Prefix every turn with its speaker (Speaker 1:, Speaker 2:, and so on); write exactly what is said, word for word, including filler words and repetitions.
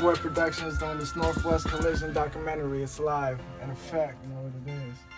Speaker 1: boy Productions doing this Northwest Collision documentary. It's live, in effect, you know what it is.